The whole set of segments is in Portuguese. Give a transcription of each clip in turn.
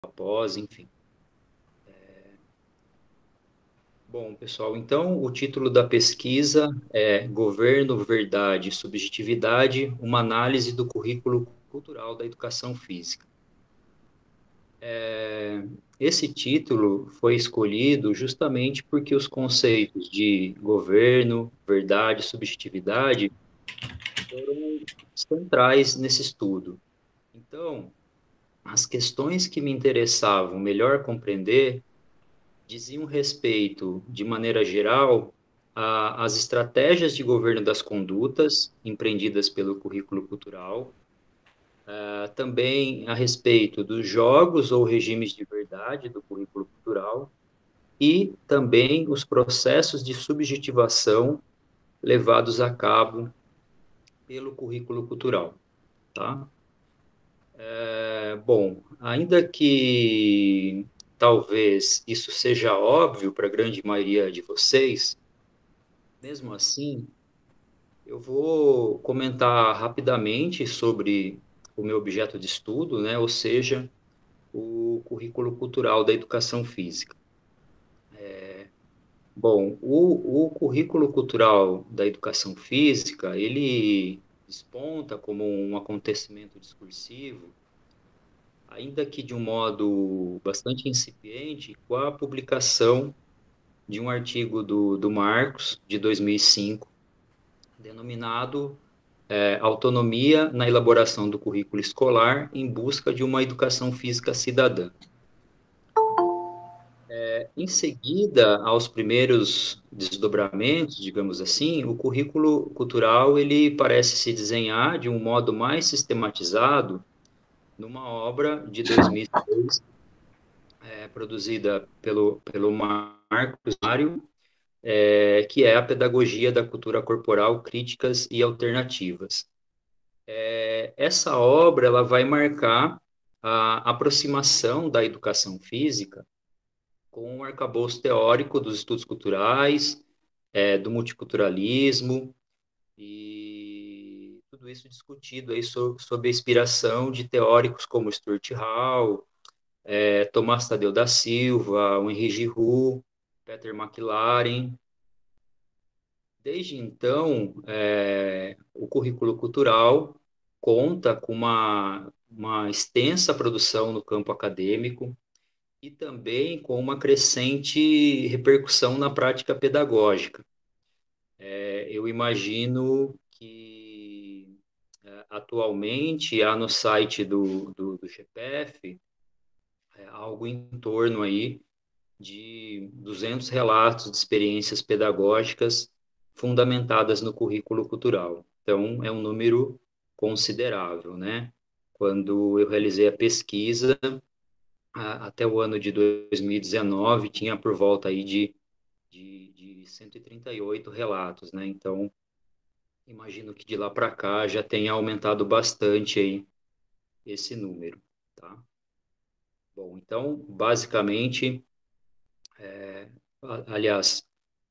após, enfim. Bom, pessoal, então o título da pesquisa é Governo, Verdade e Subjetividade, uma análise do currículo cultural da educação física. Esse título foi escolhido justamente porque os conceitos de governo, verdade e subjetividade foram centrais nesse estudo. Então, as questões que me interessavam melhor compreender diziam respeito, de maneira geral, às estratégias de governo das condutas empreendidas pelo currículo cultural, também a respeito dos jogos ou regimes de verdade do currículo cultural e também os processos de subjetivação levados a cabo pelo currículo cultural, tá? Bom, ainda que talvez isso seja óbvio para a grande maioria de vocês, mesmo assim, eu vou comentar rapidamente sobre o meu objeto de estudo, né? Ou seja, o currículo cultural da educação física. Bom, o currículo cultural da educação física, ele desponta como um acontecimento discursivo, ainda que de um modo bastante incipiente, com a publicação de um artigo do Marcos, de 2005, denominado Autonomia na elaboração do currículo escolar em busca de uma educação física cidadã. Em seguida, aos primeiros desdobramentos, digamos assim, o currículo cultural ele parece se desenhar de um modo mais sistematizado numa obra de 2006, produzida pelo Marcos Mário, que é a Pedagogia da Cultura Corporal, Críticas e Alternativas. Essa obra ela vai marcar a aproximação da educação física com o arcabouço teórico dos estudos culturais, do multiculturalismo e tudo isso discutido aí sob a inspiração de teóricos como Stuart Hall, Tomás Tadeu da Silva, Henri Giroux, Peter McLaren. Desde então, o currículo cultural conta com uma extensa produção no campo acadêmico e também com uma crescente repercussão na prática pedagógica. Eu imagino que atualmente há no site do GPF algo em torno aí de 200 relatos de experiências pedagógicas fundamentadas no currículo cultural. Então, é um número considerável, né? Quando eu realizei a pesquisa, até o ano de 2019, tinha por volta aí de 138 relatos, né? Então, imagino que de lá para cá já tenha aumentado bastante aí esse número, tá? Bom, então, basicamente, aliás,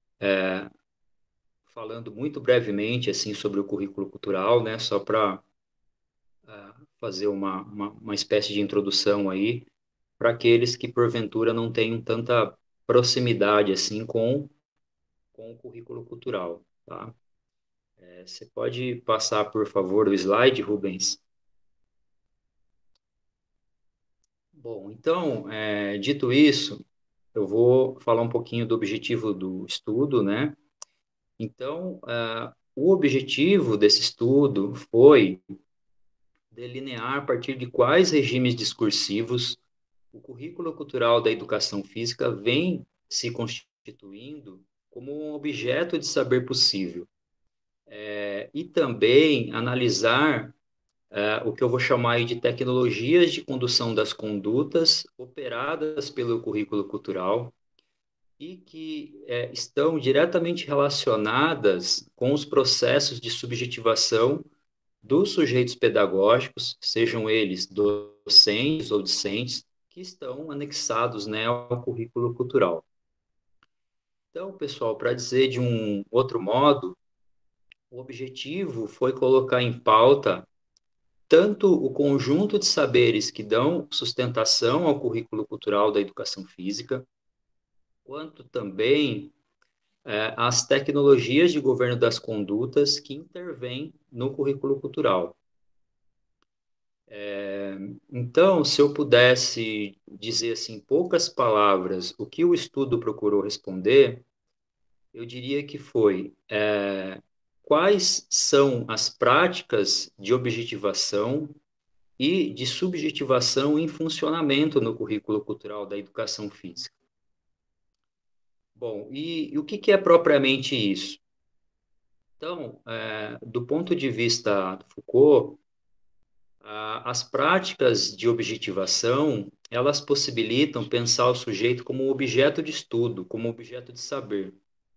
falando muito brevemente assim sobre o currículo cultural, né, só para fazer uma espécie de introdução aí para aqueles que porventura não tenham tanta proximidade assim com o currículo cultural, tá? Você pode passar, por favor, o slide, Rubens? Bom, então, dito isso, eu vou falar um pouquinho do objetivo do estudo, né? Então, o objetivo desse estudo foi delinear a partir de quais regimes discursivos o currículo cultural da educação física vem se constituindo como um objeto de saber possível. E também analisar o que eu vou chamar aí de tecnologias de condução das condutas operadas pelo currículo cultural e que estão diretamente relacionadas com os processos de subjetivação dos sujeitos pedagógicos, sejam eles docentes ou discentes, que estão anexados, né, ao currículo cultural. Então, pessoal, para dizer de um outro modo, o objetivo foi colocar em pauta tanto o conjunto de saberes que dão sustentação ao currículo cultural da educação física, quanto também as tecnologias de governo das condutas que intervêm no currículo cultural. Então, se eu pudesse dizer assim, em poucas palavras, o que o estudo procurou responder, eu diria que foi quais são as práticas de objetivação e de subjetivação em funcionamento no currículo cultural da educação física. Bom, e o que é propriamente isso? Então, do ponto de vista do Foucault, as práticas de objetivação, elas possibilitam pensar o sujeito como um objeto de estudo, como um objeto de saber,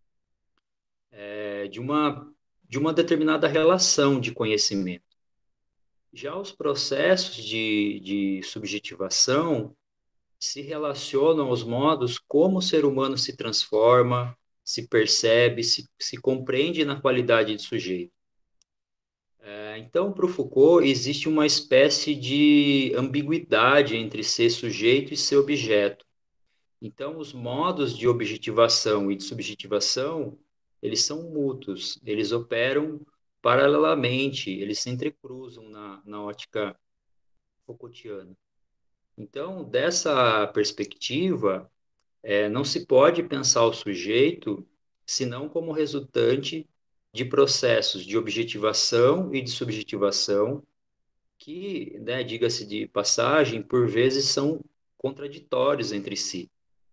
de uma determinada relação de conhecimento. Já os processos de subjetivação se relacionam aos modos como o ser humano se transforma, se percebe, se compreende na qualidade de sujeito. Então, para o Foucault, existe uma espécie de ambiguidade entre ser sujeito e ser objeto. Então, os modos de objetivação e de subjetivação, eles são mútuos, eles operam paralelamente, eles se entrecruzam na ótica Foucaultiana. Então, dessa perspectiva, não se pode pensar o sujeito senão como resultante de processos de objetivação e de subjetivação que, né, diga-se de passagem, por vezes são contraditórios entre si.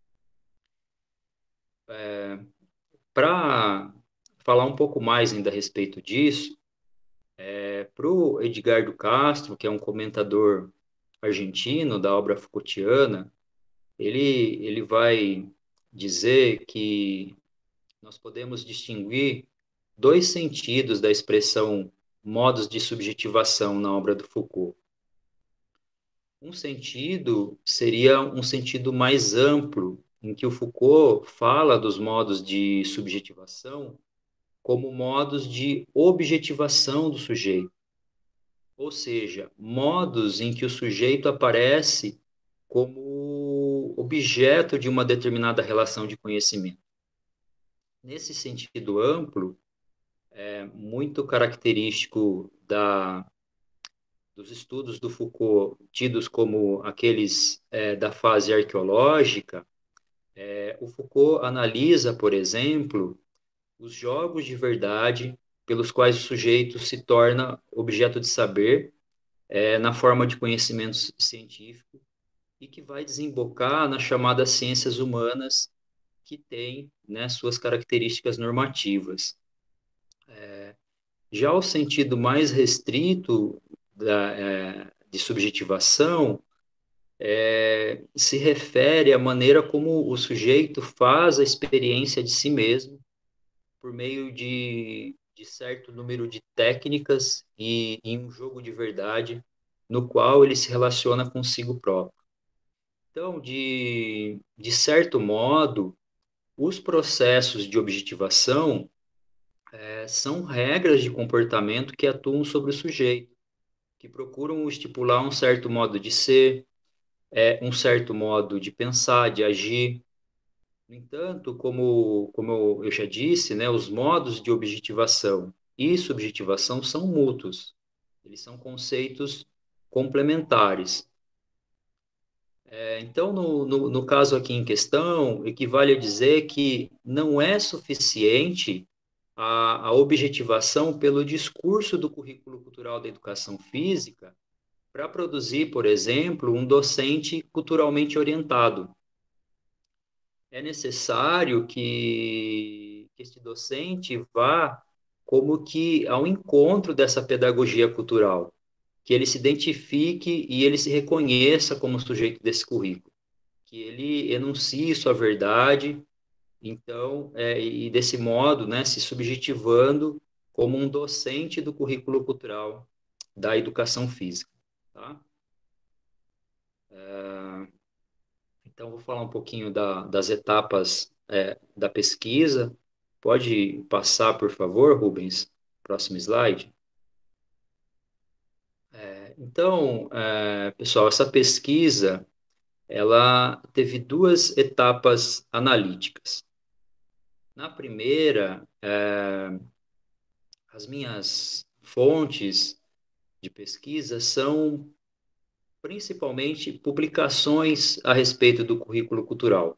Para falar um pouco mais ainda a respeito disso, para o Edgardo Castro, que é um comentador argentino da obra Foucaultiana, ele vai dizer que nós podemos distinguir dois sentidos da expressão modos de subjetivação na obra do Foucault. Um sentido seria um sentido mais amplo, em que o Foucault fala dos modos de subjetivação como modos de objetivação do sujeito, ou seja, modos em que o sujeito aparece como objeto de uma determinada relação de conhecimento. Nesse sentido amplo, muito característico dos estudos do Foucault, tidos como aqueles da fase arqueológica, o Foucault analisa, por exemplo, os jogos de verdade pelos quais o sujeito se torna objeto de saber na forma de conhecimento científico e que vai desembocar nas chamadas ciências humanas, que têm, né, suas características normativas. Já o sentido mais restrito de subjetivação se refere à maneira como o sujeito faz a experiência de si mesmo por meio de certo número de técnicas e em um jogo de verdade no qual ele se relaciona consigo próprio. Então, de certo modo, os processos de objetivação são regras de comportamento que atuam sobre o sujeito, que procuram estipular um certo modo de ser, um certo modo de pensar, de agir. No entanto, como eu já disse, né, os modos de objetivação e subjetivação são mútuos. Eles são conceitos complementares. Então, no caso aqui em questão, equivale a dizer que não é suficiente a objetivação pelo discurso do currículo cultural da educação física para produzir, por exemplo, um docente culturalmente orientado. É necessário que este docente vá como que ao encontro dessa pedagogia cultural, que ele se identifique e ele se reconheça como sujeito desse currículo, que ele enuncie sua verdade, então, e desse modo, né, se subjetivando como um docente do currículo cultural da educação física, tá? Então, vou falar um pouquinho das etapas da pesquisa. Pode passar, por favor, Rubens? Próximo slide. Então, pessoal, essa pesquisa, ela teve duas etapas analíticas. Na primeira, as minhas fontes de pesquisa são principalmente publicações a respeito do currículo cultural,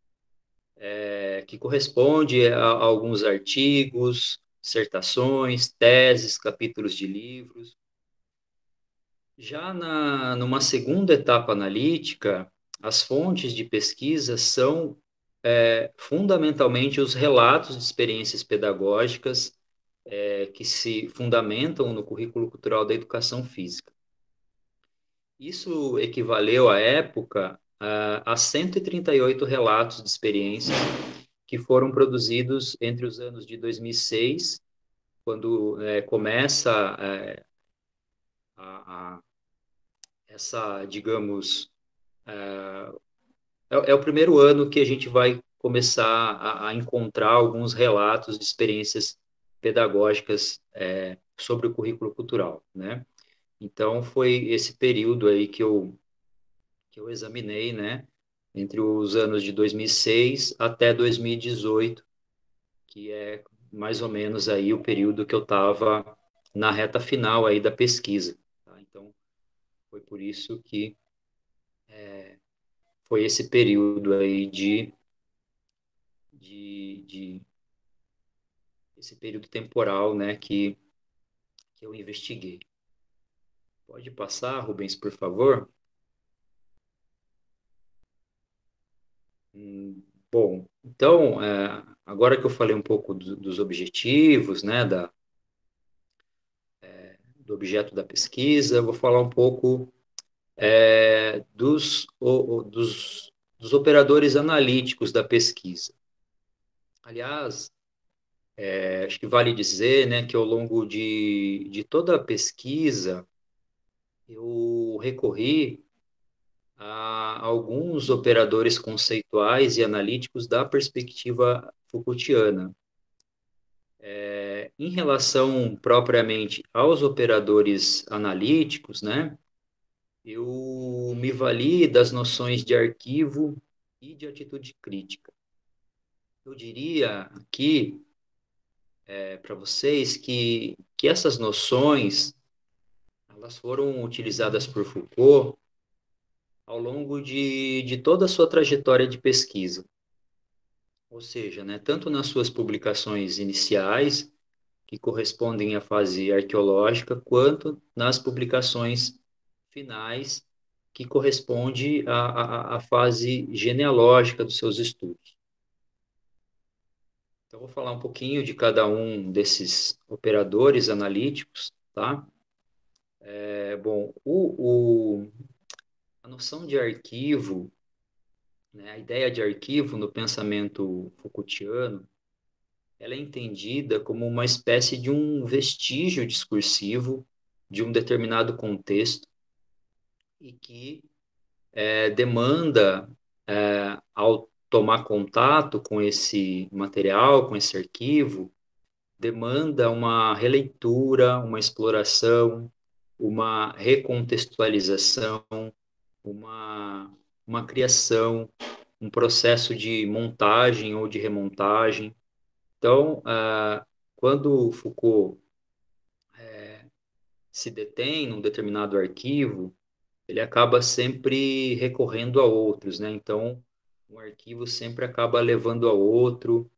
que corresponde a alguns artigos, dissertações, teses, capítulos de livros. Já numa segunda etapa analítica, as fontes de pesquisa são fundamentalmente os relatos de experiências pedagógicas que se fundamentam no currículo cultural da educação física. Isso equivaleu, à época, a 138 relatos de experiência que foram produzidos entre os anos de 2006, quando começa a, essa, digamos, é o primeiro ano que a gente vai começar a encontrar alguns relatos de experiências pedagógicas sobre o currículo cultural, né? Então, foi esse período aí que eu examinei, né? Entre os anos de 2006 até 2018, que é mais ou menos aí o período que eu estava na reta final aí da pesquisa, tá? Então, foi por isso que foi esse período aí de esse período temporal, né, que eu investiguei. Pode passar, Rubens, por favor? Bom, então, agora que eu falei um pouco dos objetivos, né, do objeto da pesquisa, eu vou falar um pouco dos operadores analíticos da pesquisa. Aliás, acho que vale dizer, né, que ao longo de toda a pesquisa, eu recorri a alguns operadores conceituais e analíticos da perspectiva Foucaultiana. Em relação propriamente aos operadores analíticos, né, eu me vali das noções de arquivo e de atitude crítica. Eu diria aqui para vocês que essas noções elas foram utilizadas por Foucault ao longo de toda a sua trajetória de pesquisa. Ou seja, né, tanto nas suas publicações iniciais, que correspondem à fase arqueológica, quanto nas publicações finais, que corresponde à fase genealógica dos seus estudos. Então, vou falar um pouquinho de cada um desses operadores analíticos, tá? Bom, a noção de arquivo, né, a ideia de arquivo no pensamento Foucaultiano, ela é entendida como uma espécie de um vestígio discursivo de um determinado contexto e que demanda, ao tomar contato com esse material, com esse arquivo, demanda uma releitura, uma exploração, uma recontextualização, uma, uma criação, um processo de montagem ou de remontagem. Então, quando Foucault se detém num determinado arquivo, ele acaba sempre recorrendo a outros, né? Então, um arquivo sempre acaba levando a outro.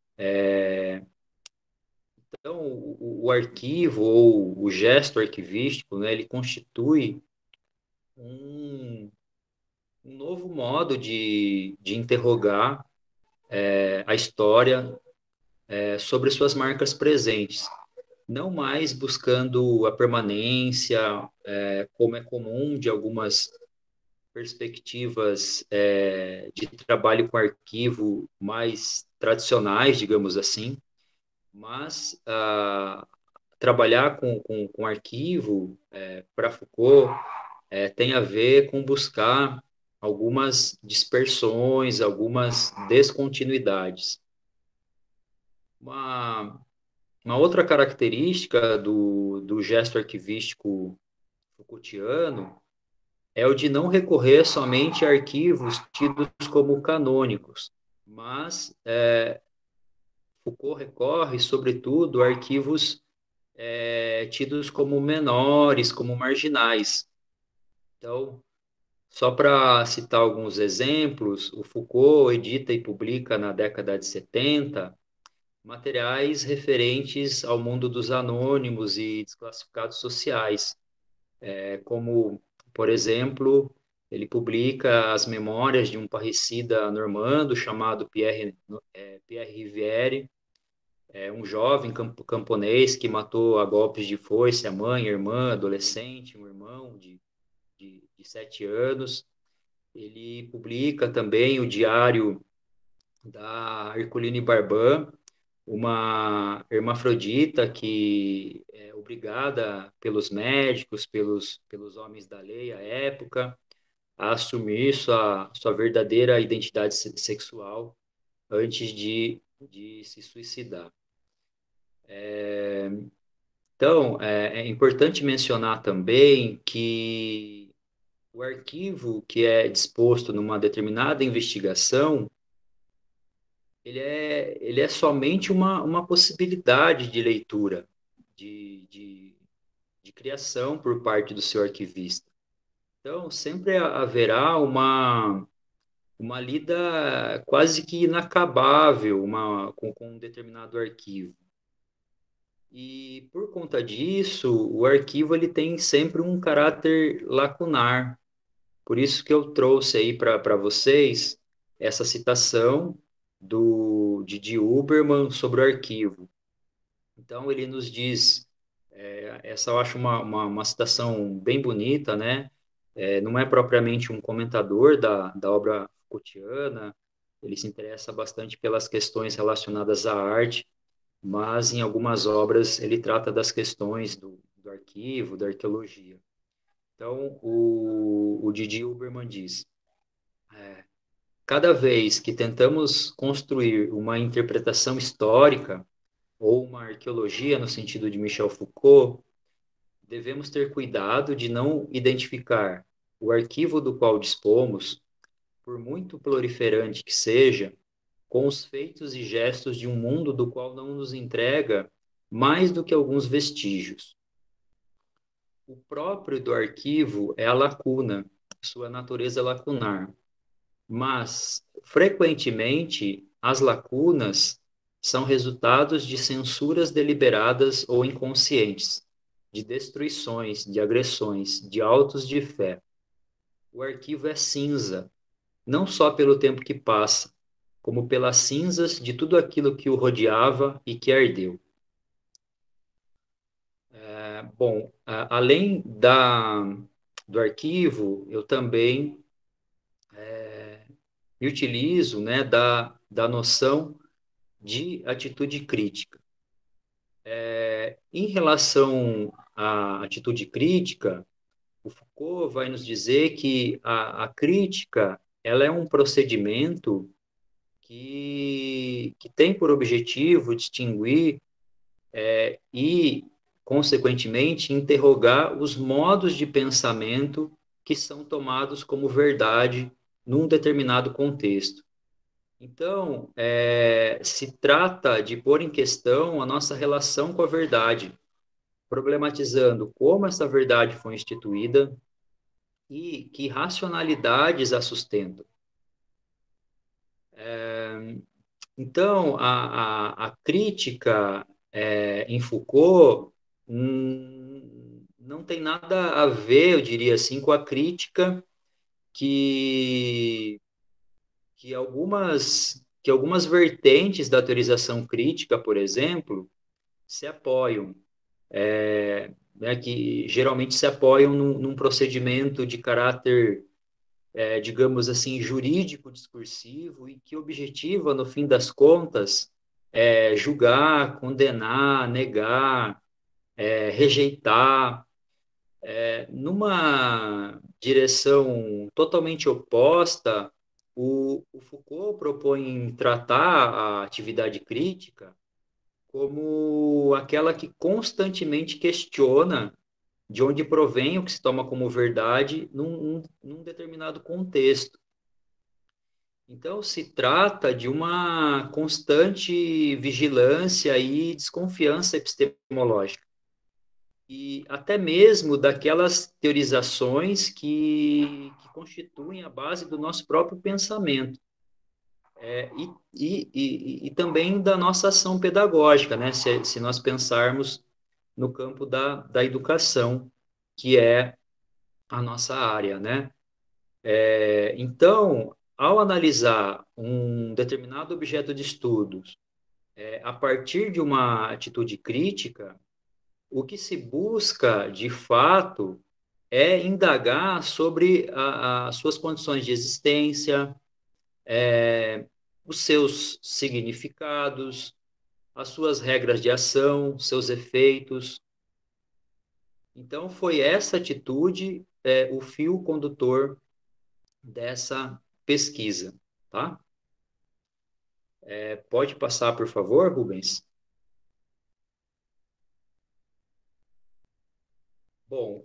Então, o arquivo ou o gesto arquivístico, né, ele constitui um, um novo modo de interrogar a história sobre suas marcas presentes, não mais buscando a permanência, como é comum de algumas perspectivas de trabalho com arquivo mais tradicionais, digamos assim, mas trabalhar com arquivo, para Foucault, tem a ver com buscar algumas dispersões, algumas descontinuidades. Uma, uma outra característica do gesto arquivístico Foucaultiano é o de não recorrer somente a arquivos tidos como canônicos, mas Foucault recorre, sobretudo, a arquivos tidos como menores, como marginais. Então, só para citar alguns exemplos, o Foucault edita e publica na década de 70 materiais referentes ao mundo dos anônimos e desclassificados sociais, como, por exemplo, ele publica as memórias de um parricida normando chamado Pierre Rivière, um jovem camponês que matou a golpes de foice a mãe, a irmã, adolescente, um irmão de 7 anos. Ele publica também o diário da Herculine Barban, uma hermafrodita que é obrigada pelos médicos, pelos homens da lei à época, a assumir sua verdadeira identidade sexual antes de se suicidar. Então, é importante mencionar também que o arquivo que é disposto numa determinada investigação, ele é somente uma possibilidade de leitura, de, de, de criação por parte do seu arquivista. Então, sempre haverá uma lida quase que inacabável com um determinado arquivo. E por conta disso, o arquivo ele tem sempre um caráter lacunar. Por isso que eu trouxe aí para vocês essa citação de Huberman sobre o arquivo. Então, ele nos diz, essa eu acho uma citação bem bonita, né? Não é propriamente um comentador da obra Foucaultiana, ele se interessa bastante pelas questões relacionadas à arte, mas em algumas obras ele trata das questões do arquivo, da arqueologia. Então, o Didi Huberman diz: cada vez que tentamos construir uma interpretação histórica ou uma arqueologia no sentido de Michel Foucault, devemos ter cuidado de não identificar o arquivo do qual dispomos, por muito proliferante que seja, com os feitos e gestos de um mundo do qual não nos entrega mais do que alguns vestígios. O próprio do arquivo é a lacuna, sua natureza lacunar, mas, frequentemente, as lacunas são resultados de censuras deliberadas ou inconscientes, de destruições, de agressões, de autos de fé. O arquivo é cinza, não só pelo tempo que passa, como pelas cinzas de tudo aquilo que o rodeava e que ardeu. Bom, além do arquivo, eu também me utilizo, né, da noção de atitude crítica. Em relação à atitude crítica, o Foucault vai nos dizer que a crítica ela é um procedimento que tem por objetivo distinguir e, consequentemente, interrogar os modos de pensamento que são tomados como verdade num determinado contexto. Então, se trata de pôr em questão a nossa relação com a verdade, problematizando como essa verdade foi instituída e que racionalidades a sustentam. Então, a crítica em Foucault não tem nada a ver, eu diria assim, com a crítica que, que algumas vertentes da teorização crítica, por exemplo, se apoiam, né, que geralmente se apoiam num procedimento de caráter, digamos assim, jurídico discursivo e que objetiva, no fim das contas, julgar, condenar, negar, rejeitar, numa direção totalmente oposta. O Foucault propõe tratar a atividade crítica como aquela que constantemente questiona de onde provém o que se toma como verdade num determinado contexto. Então, se trata de uma constante vigilância e desconfiança epistemológica, e até mesmo daquelas teorizações que constituem a base do nosso próprio pensamento, e também da nossa ação pedagógica, né? Se nós pensarmos no campo da educação, que é a nossa área, né? Então, ao analisar um determinado objeto de estudos, a partir de uma atitude crítica, o que se busca, de fato, é indagar sobre as suas condições de existência, os seus significados, as suas regras de ação, seus efeitos. Então, foi essa atitude o fio condutor dessa pesquisa, tá? Pode passar, por favor, Rubens? Bom,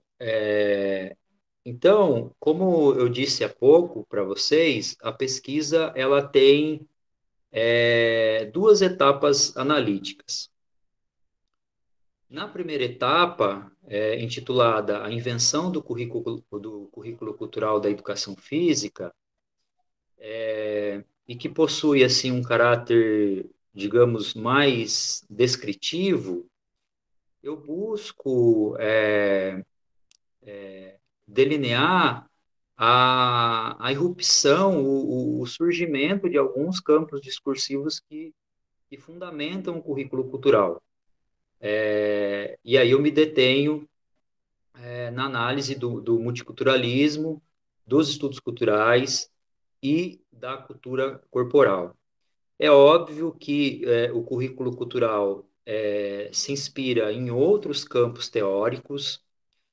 então, como eu disse há pouco para vocês, a pesquisa ela tem duas etapas analíticas. Na primeira etapa, intitulada A Invenção do Currículo Cultural da Educação Física, e que possui assim um caráter, digamos, mais descritivo, eu busco delinear a irrupção, o surgimento de alguns campos discursivos que fundamentam o currículo cultural. E aí eu me detenho na análise do multiculturalismo, dos estudos culturais e da cultura corporal. É óbvio que o currículo cultural se inspira em outros campos teóricos,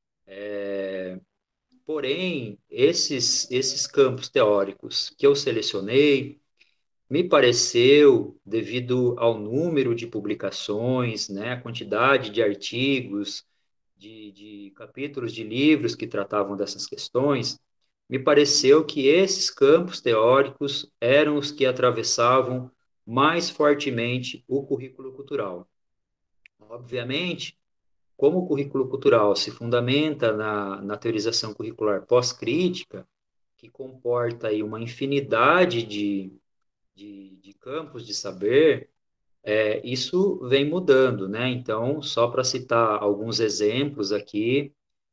porém, esses campos teóricos que eu selecionei, me pareceu, devido ao número de publicações, né, a quantidade de artigos, de capítulos de livros que tratavam dessas questões, me pareceu que esses campos teóricos eram os que atravessavam mais fortemente o currículo cultural. Obviamente, como o currículo cultural se fundamenta na teorização curricular pós-crítica, que comporta aí uma infinidade de campos de saber, isso vem mudando, né? Então, só para citar alguns exemplos aqui,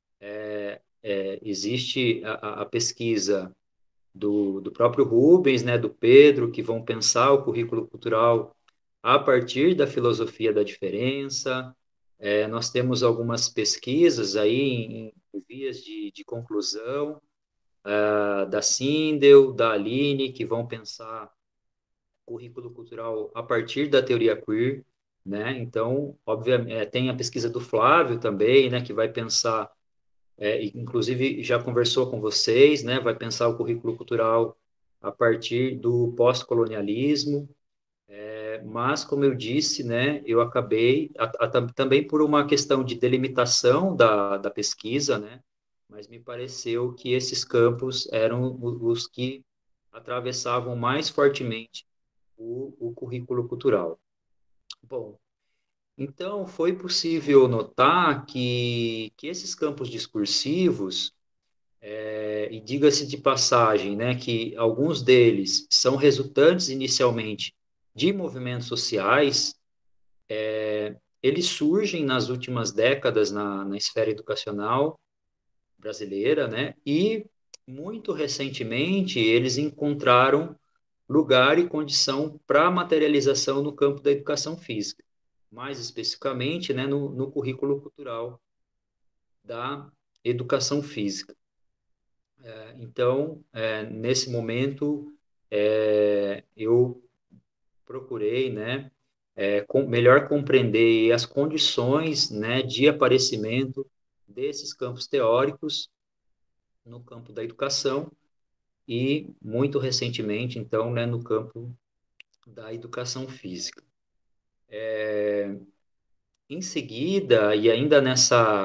existe a pesquisa do próprio Rubens, né, do Pedro, que vão pensar o currículo cultural a partir da filosofia da diferença. Nós temos algumas pesquisas aí em vias de conclusão, da Sindel, da Aline, que vão pensar currículo cultural a partir da teoria queer, né? Então, obviamente, tem a pesquisa do Flávio também, né, que vai pensar, inclusive já conversou com vocês, né, vai pensar o currículo cultural a partir do pós-colonialismo, mas, como eu disse, né, eu acabei, também por uma questão de delimitação da pesquisa, né, mas me pareceu que esses campos eram os que atravessavam mais fortemente o currículo cultural. Bom, então foi possível notar que esses campos discursivos, e diga-se de passagem, né, que alguns deles são resultantes inicialmente de movimentos sociais, eles surgem nas últimas décadas na esfera educacional brasileira, né, e muito recentemente eles encontraram lugar e condição para materialização no campo da educação física, mais especificamente, né, no currículo cultural da educação física. Então, nesse momento, eu procurei, né, melhor compreender as condições, né, de aparecimento desses campos teóricos no campo da educação e, muito recentemente, então, né, no campo da educação física. Em seguida, e ainda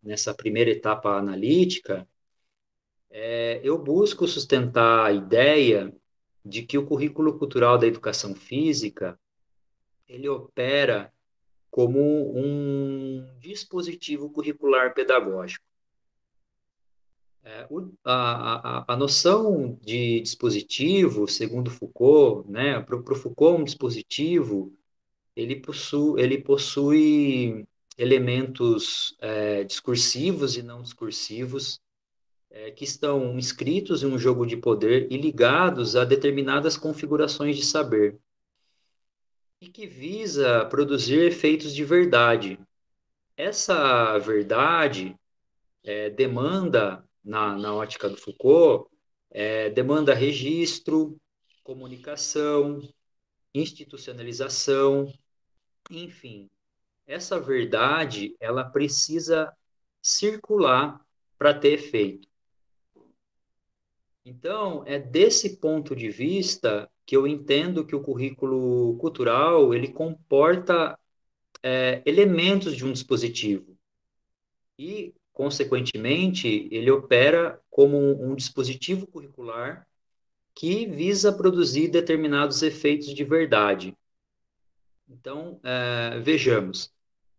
nessa primeira etapa analítica, eu busco sustentar a ideia de que o currículo cultural da educação física, ele opera como um dispositivo curricular pedagógico. A noção de dispositivo, segundo Foucault, né, para o Foucault, um dispositivo, ele possui elementos discursivos e não discursivos, que estão inscritos em um jogo de poder e ligados a determinadas configurações de saber, e que visa produzir efeitos de verdade. Essa verdade demanda, na ótica do Foucault, demanda registro, comunicação, institucionalização, enfim. Essa verdade, ela precisa circular para ter efeito. Então, é desse ponto de vista que eu entendo que o currículo cultural, ele comporta elementos de um dispositivo e, consequentemente, ele opera como um dispositivo curricular que visa produzir determinados efeitos de verdade. Então, vejamos,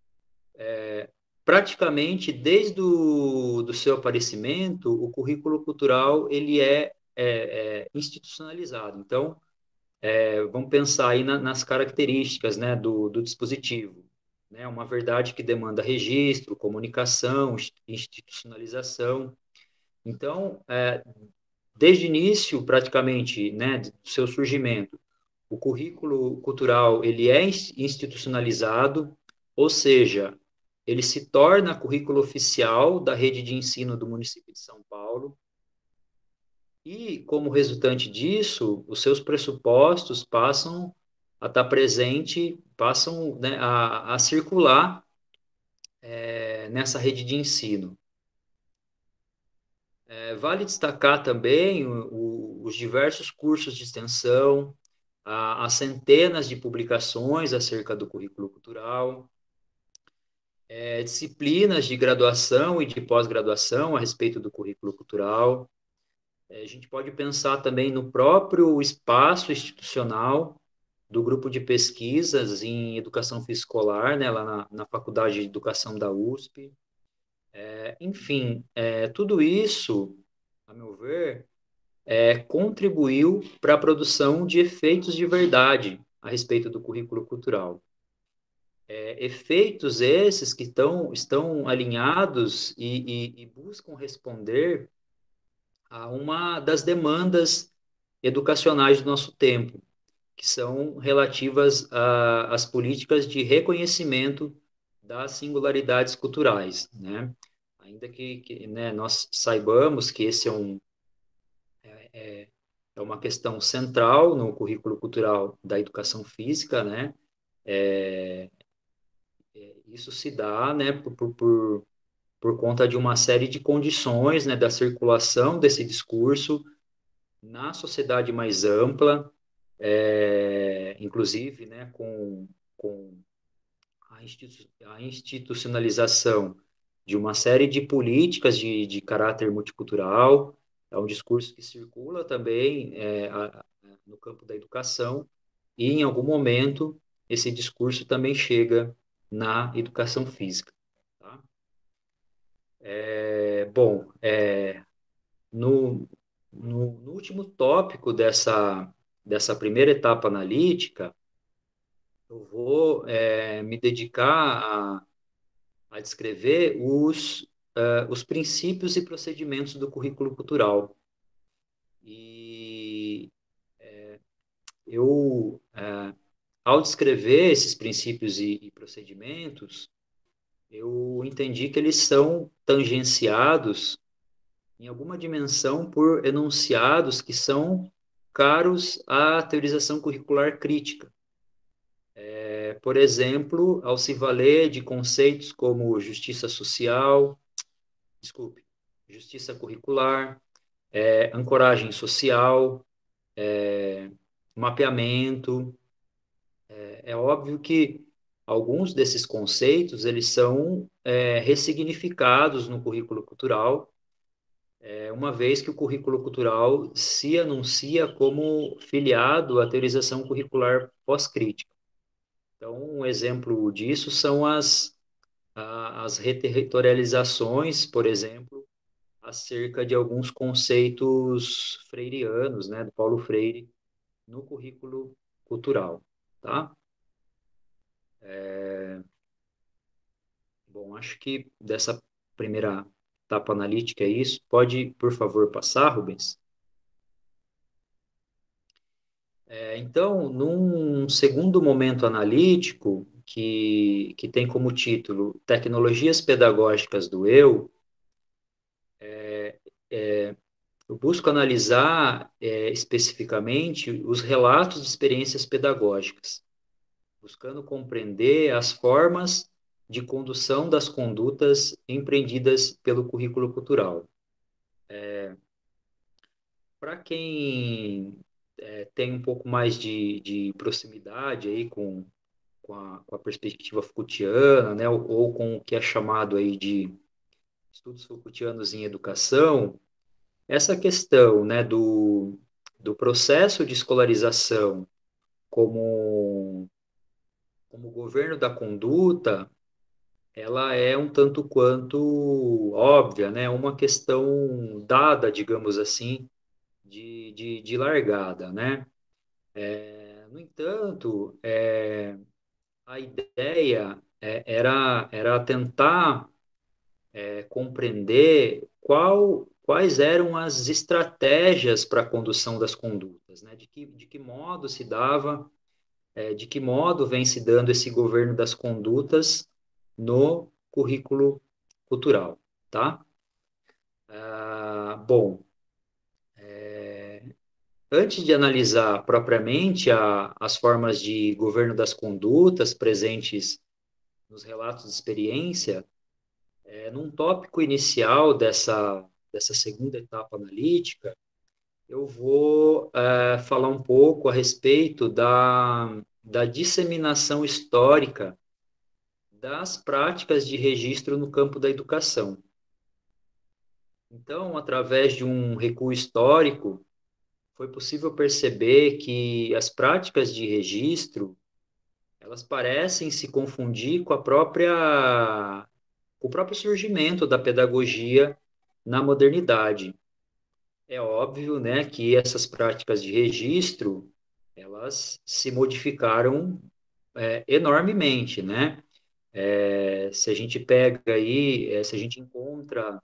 praticamente desde do seu aparecimento, o currículo cultural ele é institucionalizado. Então, vamos pensar aí nas características, né, do dispositivo. Né, uma verdade que demanda registro, comunicação, institucionalização. Então, desde o início, praticamente, né, do seu surgimento, o currículo cultural ele é institucionalizado, ou seja, ele se torna currículo oficial da rede de ensino do município de São Paulo, e, como resultante disso, os seus pressupostos passam a estar presente, passam, né, a circular nessa rede de ensino. Vale destacar também os diversos cursos de extensão, as centenas de publicações acerca do currículo cultural, disciplinas de graduação e de pós-graduação a respeito do currículo cultural. A gente pode pensar também no próprio espaço institucional do grupo de pesquisas em educação escolar, né, lá na Faculdade de Educação da USP. Enfim, tudo isso, a meu ver, contribuiu para a produção de efeitos de verdade a respeito do currículo cultural. Efeitos esses que estão alinhados e buscam responder a uma das demandas educacionais do nosso tempo, que são relativas às políticas de reconhecimento das singularidades culturais, né? Ainda que né, nós saibamos que esse é uma questão central no currículo cultural da educação física, né? Isso se dá, né, por conta de uma série de condições, né, da circulação desse discurso na sociedade mais ampla, inclusive, né, com a institucionalização de uma série de políticas de caráter multicultural. É um discurso que circula também no campo da educação, e em algum momento esse discurso também chega na educação física. Tá? Bom, no, no último tópico dessa primeira etapa analítica, eu vou me dedicar a descrever os princípios e procedimentos do currículo cultural. E eu, ao descrever esses princípios e procedimentos, eu entendi que eles são tangenciados em alguma dimensão por enunciados que são caros à teorização curricular crítica. Por exemplo, ao se valer de conceitos como justiça social, desculpe, justiça curricular, ancoragem social, mapeamento. É óbvio que alguns desses conceitos, eles são ressignificados no currículo cultural, uma vez que o currículo cultural se anuncia como filiado à teorização curricular pós-crítica. Então, um exemplo disso são as reterritorializações, por exemplo, acerca de alguns conceitos freirianos, né, do Paulo Freire, no currículo cultural, tá? Bom, acho que dessa primeira etapa analítica é isso. Pode, por favor, passar, Rubens? Então, num segundo momento analítico, que tem como título Tecnologias Pedagógicas do Eu, eu busco analisar especificamente os relatos de experiências pedagógicas, buscando compreender as formas de condução das condutas empreendidas pelo currículo cultural. Para quem tem um pouco mais de proximidade aí com a perspectiva Foucaultiana, né, ou com o que é chamado aí de estudos Foucaultianos em educação, essa questão, né, do processo de escolarização como governo da conduta, ela é um tanto quanto óbvia, né, uma questão dada, digamos assim, de largada, né? No entanto, a ideia era tentar compreender quais eram as estratégias para a condução das condutas, né? De que modo se dava, de que modo vem se dando esse governo das condutas no currículo cultural, tá? Bom, antes de analisar propriamente as formas de governo das condutas presentes nos relatos de experiência, num tópico inicial dessa segunda etapa analítica, eu vou falar um pouco a respeito da disseminação histórica das práticas de registro no campo da educação. Então, através de um recuo histórico, foi possível perceber que as práticas de registro, elas parecem se confundir com o próprio surgimento da pedagogia na modernidade. É óbvio, né, que essas práticas de registro, elas se modificaram enormemente, né? Se a gente pega aí, se a gente encontra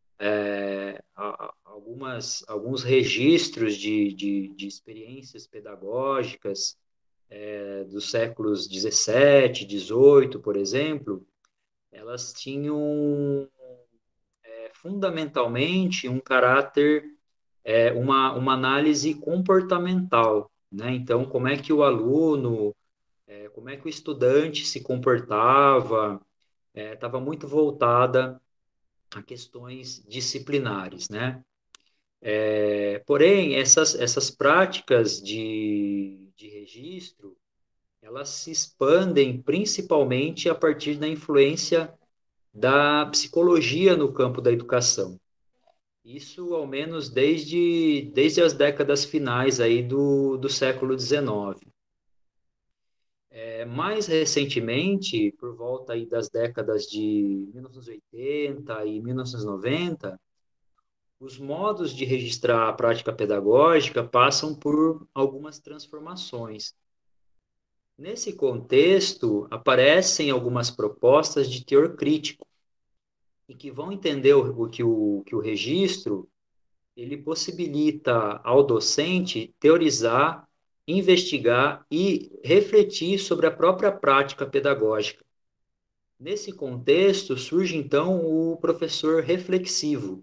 alguns registros de experiências pedagógicas dos séculos 17, 18, por exemplo, elas tinham fundamentalmente um caráter, uma análise comportamental, né? Então, como é que o aluno, como é que o estudante se comportava, estava muito voltada a questões disciplinares, né? Porém, essas práticas de registro, elas se expandem principalmente a partir da influência da psicologia no campo da educação. Isso, ao menos, desde as décadas finais aí do século XIX. Mais recentemente, por volta aí das décadas de 1980 e 1990, os modos de registrar a prática pedagógica passam por algumas transformações. Nesse contexto, aparecem algumas propostas de teor crítico, e que vão entender que o registro ele possibilita ao docente teorizar, investigar e refletir sobre a própria prática pedagógica. Nesse contexto, surge então o professor reflexivo.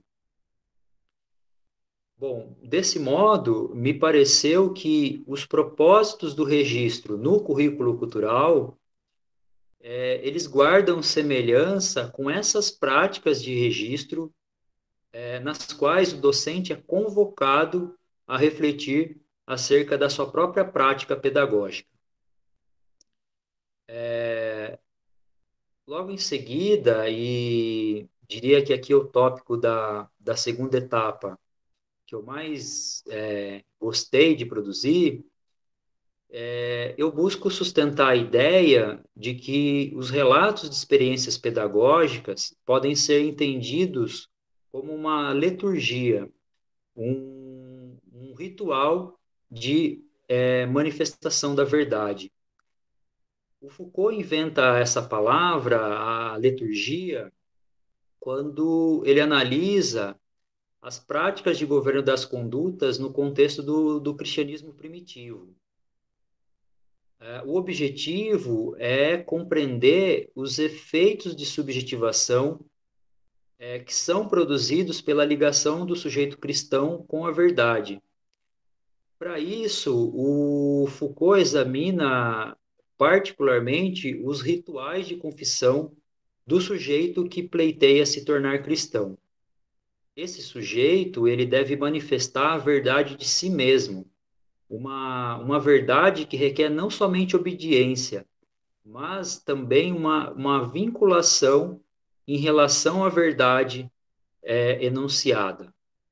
Bom, desse modo, me pareceu que os propósitos do registro no currículo cultural, eles guardam semelhança com essas práticas de registro, nas quais o docente é convocado a refletir acerca da sua própria prática pedagógica. Logo em seguida, e diria que aqui é o tópico da segunda etapa, que eu mais gostei de produzir, eu busco sustentar a ideia de que os relatos de experiências pedagógicas podem ser entendidos como uma liturgia, um ritual de manifestação da verdade. O Foucault inventa essa palavra, a liturgia, quando ele analisa as práticas de governo das condutas no contexto do cristianismo primitivo. O objetivo é compreender os efeitos de subjetivação que são produzidos pela ligação do sujeito cristão com a verdade. Para isso, o Foucault examina particularmente os rituais de confissão do sujeito que pleiteia se tornar cristão. Esse sujeito, ele deve manifestar a verdade de si mesmo, uma verdade que requer não somente obediência, mas também uma vinculação em relação à verdade enunciada.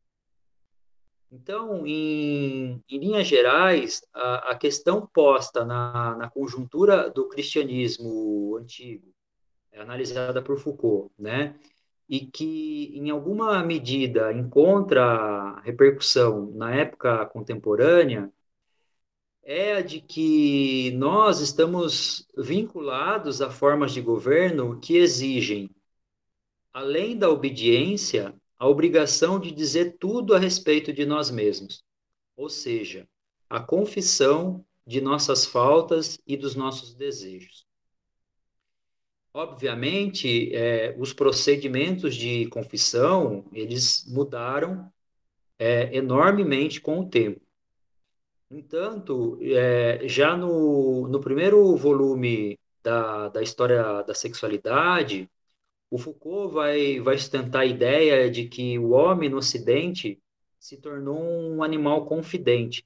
Então, em linhas gerais, a questão posta na conjuntura do cristianismo antigo, analisada por Foucault, né, e que, em alguma medida, encontra repercussão na época contemporânea, é a de que nós estamos vinculados a formas de governo que exigem, além da obediência, a obrigação de dizer tudo a respeito de nós mesmos, ou seja, a confissão de nossas faltas e dos nossos desejos. Obviamente, os procedimentos de confissão, eles mudaram enormemente com o tempo. No entanto, já no primeiro volume da história da sexualidade, o Foucault vai sustentar a ideia de que o homem no Ocidente se tornou um animal confidente.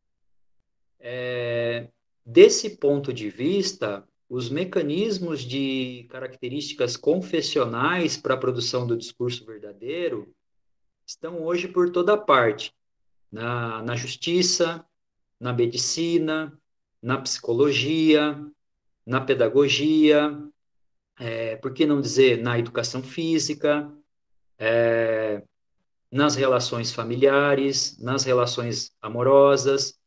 Desse ponto de vista, os mecanismos de características confessionais para a produção do discurso verdadeiro estão hoje por toda parte, na justiça, na medicina, na psicologia, na pedagogia, por que não dizer na educação física, nas relações familiares, nas relações amorosas,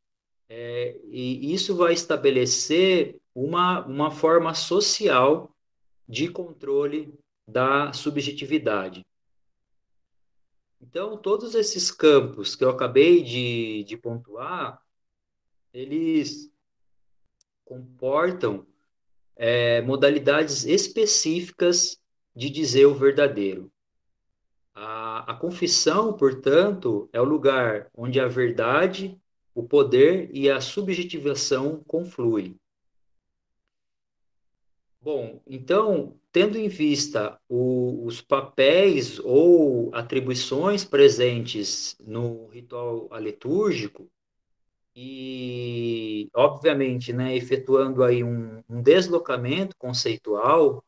e isso vai estabelecer uma forma social de controle da subjetividade. Então, todos esses campos que eu acabei de pontuar, eles comportam modalidades específicas de dizer o verdadeiro. A confissão, portanto, é o lugar onde a verdade, o poder e a subjetivação confluem. Bom, então, tendo em vista os papéis ou atribuições presentes no ritual alitúrgico, e, obviamente, né, efetuando aí um deslocamento conceitual,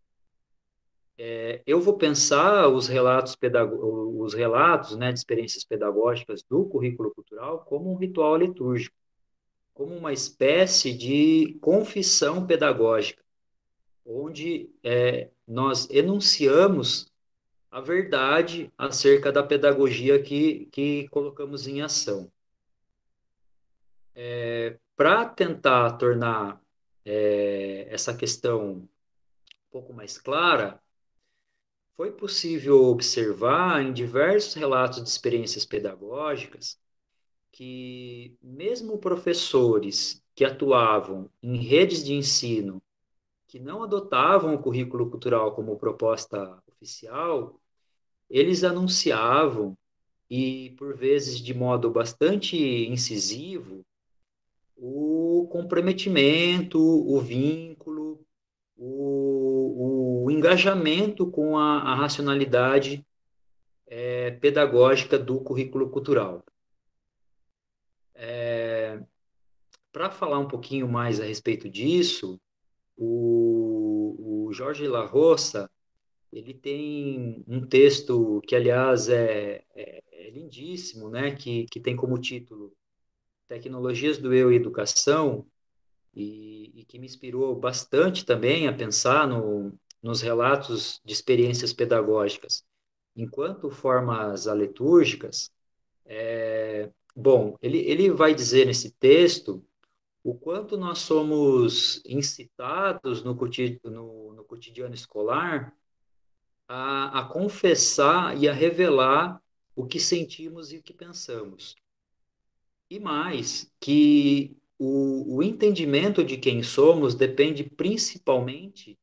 eu vou pensar os relatos, né, de experiências pedagógicas do currículo cultural como um ritual litúrgico, como uma espécie de confissão pedagógica, onde nós enunciamos a verdade acerca da pedagogia que colocamos em ação. Para tentar tornar essa questão um pouco mais clara, foi possível observar em diversos relatos de experiências pedagógicas que, mesmo professores que atuavam em redes de ensino que não adotavam o currículo cultural como proposta oficial, eles anunciavam, e por vezes de modo bastante incisivo, o comprometimento, o vínculo, o engajamento com a racionalidade pedagógica do currículo cultural. Para falar um pouquinho mais a respeito disso, O Jorge La Roça, ele tem um texto que, aliás, é lindíssimo, né? Que tem como título Tecnologias do Eu e Educação, e que me inspirou bastante também a pensar nos relatos de experiências pedagógicas enquanto formas aletúrgicas. Bom, ele vai dizer nesse texto o quanto nós somos incitados no cotidiano escolar a confessar e a revelar o que sentimos e o que pensamos. E mais, que o entendimento de quem somos depende principalmente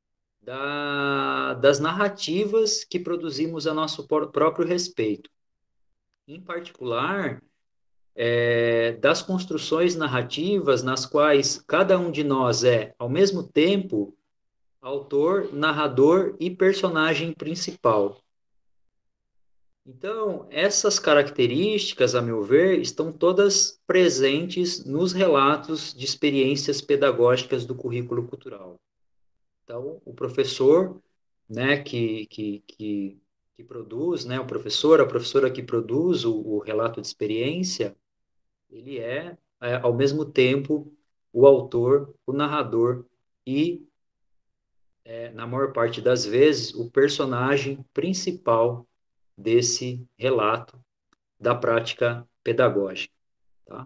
das narrativas que produzimos a nosso próprio respeito. Em particular, das construções narrativas nas quais cada um de nós é, ao mesmo tempo, autor, narrador e personagem principal. Então, essas características, a meu ver, estão todas presentes nos relatos de experiências pedagógicas do currículo cultural. Então, o professor, né, que produz, né, o professor, a professora que produz o relato de experiência, ele ao mesmo tempo, o autor, o narrador e, na maior parte das vezes, o personagem principal desse relato da prática pedagógica, tá?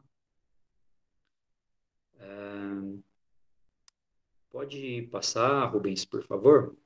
Pode passar, Rubens, por favor?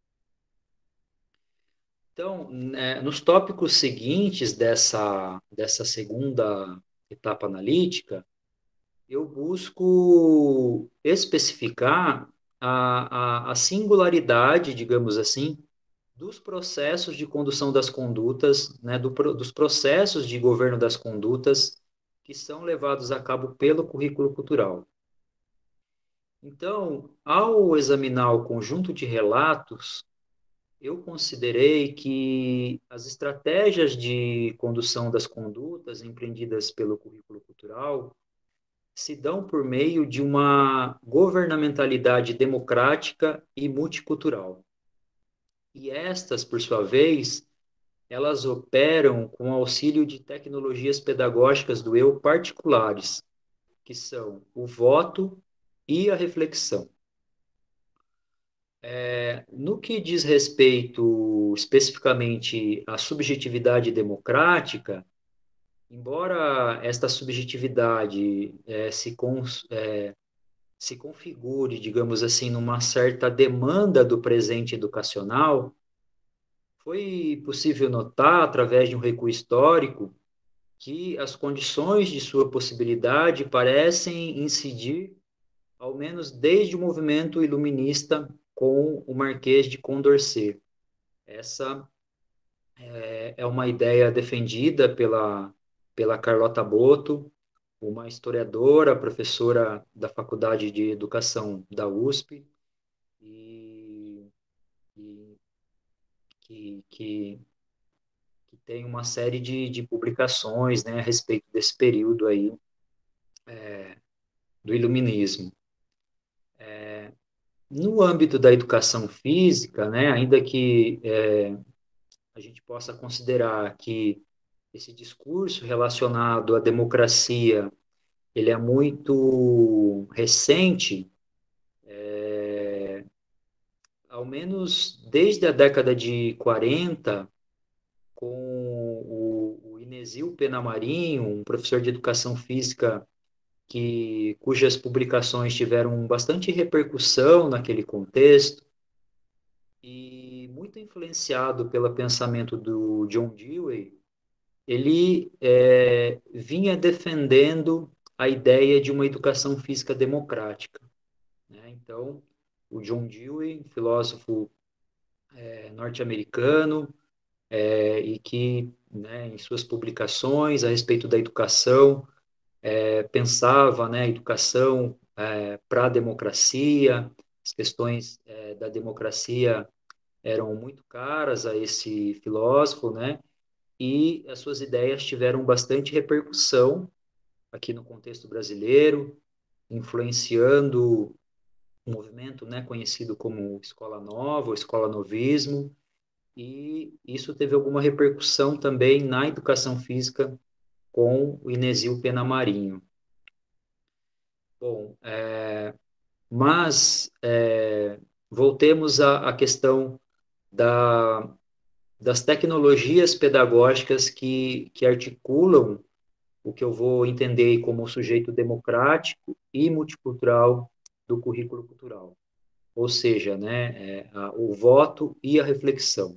Então, né, nos tópicos seguintes dessa segunda etapa analítica, eu busco especificar a singularidade, digamos assim, dos processos de condução das condutas, né, dos processos de governo das condutas que são levados a cabo pelo currículo cultural. Então, ao examinar o conjunto de relatos, eu considerei que as estratégias de condução das condutas empreendidas pelo currículo cultural se dão por meio de uma governamentalidade democrática e multicultural. E estas, por sua vez, elas operam com auxílio de tecnologias pedagógicas do eu particulares, que são o voto e a reflexão. No que diz respeito especificamente à subjetividade democrática, embora esta subjetividade se configure, digamos assim, numa certa demanda do presente educacional, foi possível notar, através de um recuo histórico, que as condições de sua possibilidade parecem incidir, ao menos desde o movimento iluminista com o Marquês de Condorcet. Essa é uma ideia defendida pela Carlota Boto, uma historiadora, professora da Faculdade de Educação da USP, e, e que tem uma série de publicações, né, a respeito desse período aí do iluminismo. No âmbito da educação física, né, ainda que a gente possa considerar que esse discurso relacionado à democracia ele é muito recente, ao menos desde a década de 40, com o Inesio Penamarinho, um professor de educação física cujas publicações tiveram bastante repercussão naquele contexto, e muito influenciado pelo pensamento do John Dewey, ele vinha defendendo a ideia de uma educação física democrática, né? Então, o John Dewey, filósofo norte-americano, e que, né, em suas publicações a respeito da educação, pensava, né, a educação para a democracia, as questões da democracia eram muito caras a esse filósofo, né, e as suas ideias tiveram bastante repercussão aqui no contexto brasileiro, influenciando um movimento, né, conhecido como Escola Nova ou Escola Novismo, e isso teve alguma repercussão também na educação física com o Inesio Penamarinho. Bom, mas voltemos à questão da, das tecnologias pedagógicas que articulam o que eu vou entender como o sujeito democrático e multicultural do currículo cultural, ou seja, né, o voto e a reflexão.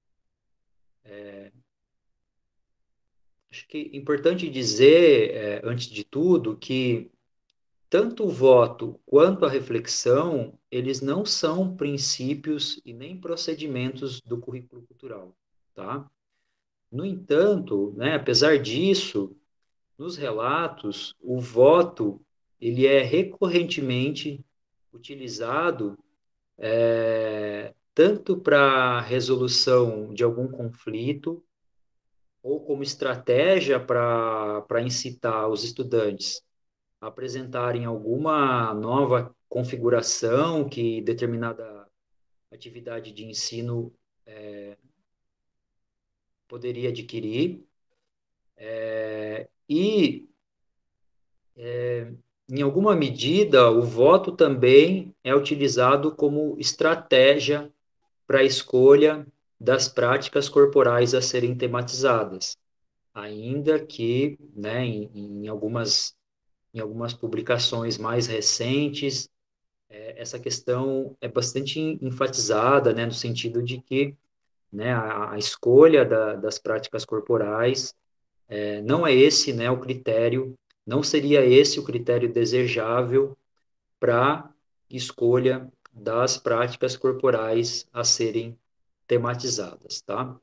Acho que é importante dizer, antes de tudo, que tanto o voto quanto a reflexão, eles não são princípios e nem procedimentos do currículo cultural, tá? No entanto, né, apesar disso, nos relatos, o voto ele é recorrentemente utilizado tanto para resolução de algum conflito ou como estratégia para incitar os estudantes a apresentarem alguma nova configuração que determinada atividade de ensino poderia adquirir, e em alguma medida, o voto também é utilizado como estratégia para a escolha das práticas corporais a serem tematizadas, ainda que, né, em algumas publicações mais recentes, essa questão é bastante enfatizada, né, no sentido de que, né, a escolha das práticas corporais não é esse, né, o critério, não seria esse o critério desejável para escolha das práticas corporais a serem tematizadas, tá?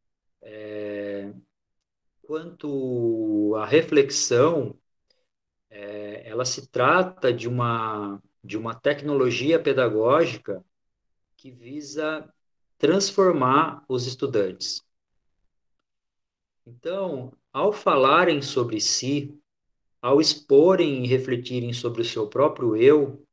Quanto à reflexão, ela se trata de uma tecnologia pedagógica que visa transformar os estudantes. Então, ao falarem sobre si, ao exporem e refletirem sobre o seu próprio eu,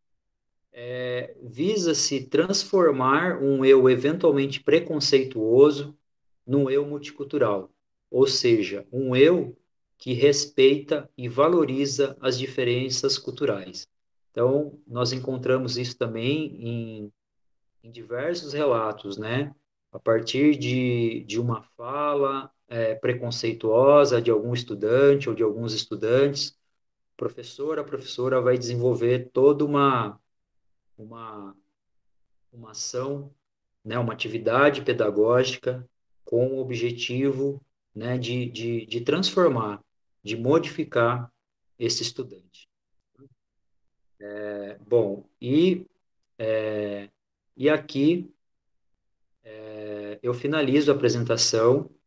visa-se transformar um eu eventualmente preconceituoso num eu multicultural, ou seja, um eu que respeita e valoriza as diferenças culturais. Então, nós encontramos isso também em diversos relatos, né? A partir de uma fala preconceituosa de algum estudante ou de alguns estudantes, a professora vai desenvolver toda uma, uma ação, né, uma atividade pedagógica com o objetivo, né, de transformar, de modificar esse estudante. Bom, e aqui eu finalizo a apresentação